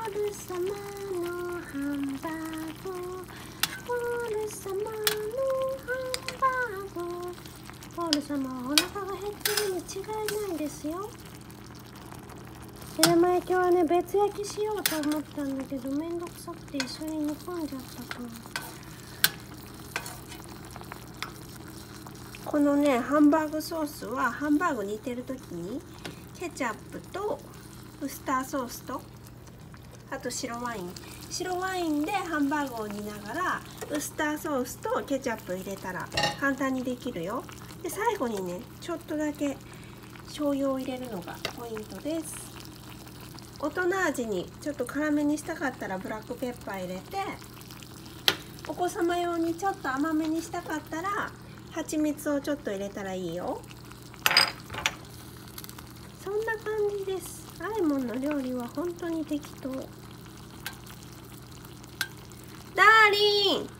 ル様のハンバーグ、ポール様のハンバーグ。ポール様はお腹が減ってるに違いないですよ。目玉焼きはね、別焼きしようと思ったんだけど、めんどくさくて一緒に煮込んじゃったから。このね、ハンバーグソースはハンバーグ煮てる時にケチャップとウスターソースとあと白ワインでハンバーグを煮ながらウスターソースとケチャップ入れたら簡単にできるよ。で最後にね、ちょっとだけ醤油を入れるのがポイントです。大人味にちょっと辛めにしたかったらブラックペッパー入れて、お子様用にちょっと甘めにしたかったら蜂蜜をちょっと入れたらいいよ。そんな感じです。あいもんの料理は本当に適当。ダーリン